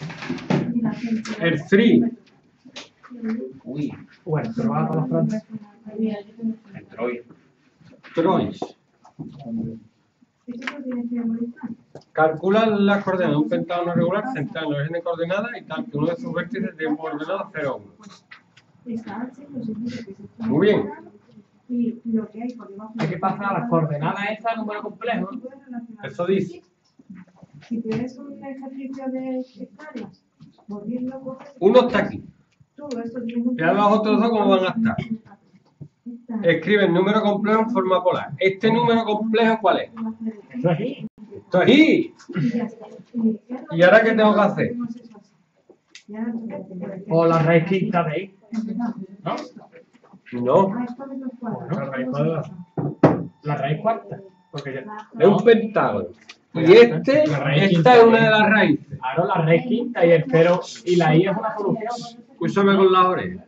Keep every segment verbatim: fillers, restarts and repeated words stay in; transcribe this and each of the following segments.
El three. Uy, O el troa con los franceses. el Troy. Trois. Calcula las coordenadas de un pentágono regular centrado en el orden de coordenadas y tal que uno de sus vértices de coordenadas cero, uno. Muy bien. Hay que pasar a las coordenadas estas, número complejo. Eso dice. Si tienes un ejercicio de escalas, volviendo Uno está aquí. Y ahora los otros dos, ¿cómo van a estar? Escribe el número complejo en forma polar. ¿Este número complejo cuál es? Eso es ahí. ¡Esto es I! ¿Y ahora qué tengo que hacer? O la raíz quinta de I. ¿No? No, La raíz cuadrada. La raíz cuarta. Porque ya... es un pentágono. Y este, esta es una de las raíces. Ahora la raíz quinta y el cero y la I es una solución. Escúchame con las orejas.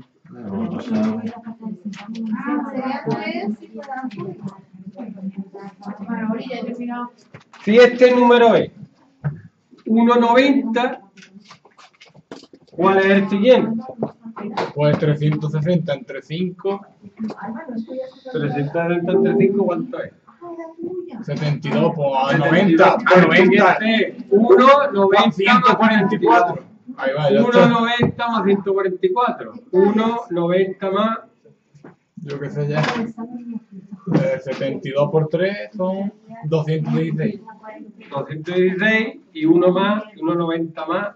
Si este número es uno noventa, ¿cuál es el siguiente? Pues trescientos sesenta entre cinco, trescientos setenta entre cinco, ¿cuánto es? setenta y dos, pues a noventa, a noventa, uno noventa ciento cuarenta y cuatro. Ahí va, ya uno está. noventa más ciento cuarenta y cuatro. uno noventa más Yo qué sé ya. Eh, setenta y dos por tres son doscientos dieciséis. doscientos dieciséis y uno más, uno noventa más.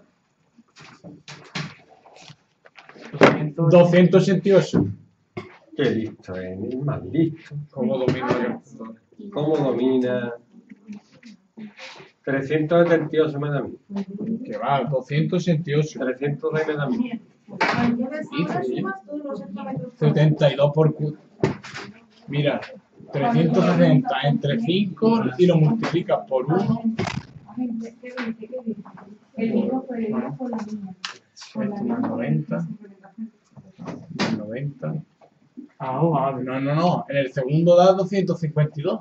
doscientos ochenta y ocho. Qué listo, es más listo. ¿Cómo domino la calculadora? ¿Cómo domina? trescientos setenta y ocho me da a mí. Que va, doscientos ochenta y ocho. trescientos seis me da a mí. setenta y dos por cuatro. Mira, trescientos sesenta entre cinco y lo multiplicas por uno. Más noventa. Más noventa. Ah, vale. No, no, no. En el segundo da doscientos cincuenta y dos.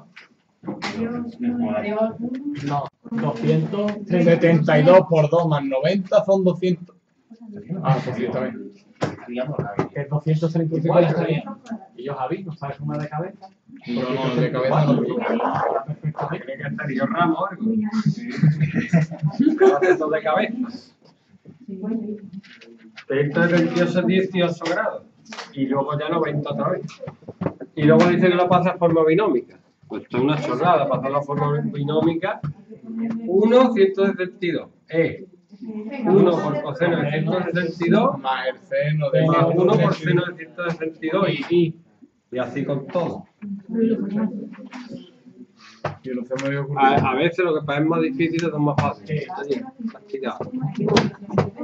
No, doscientos setenta y dos por dos más noventa son doscientos. Ah, pues sí, está bien. que es doscientos treinta y cuatro. Y yo, Javi, ¿no sabes cómo es de cabeza? No, no, de cabeza no. Tiene que estar yo ramo o algo. Esto de cabeza. trescientos setenta y ocho, dieciocho grados. Y luego ya noventa otra vez. Y luego dice que lo pasa a forma binómica. Pues esto es una chorrada, pasar la forma binómica. uno, ciento sesenta y dos. Es uno por coseno de ciento sesenta y dos Más el seno de más uno por seno de ciento sesenta y dos y, y así con todo. Yo no se me había ocurrido. A, a veces lo que parece más difícil es más fácil. Oye, castigado.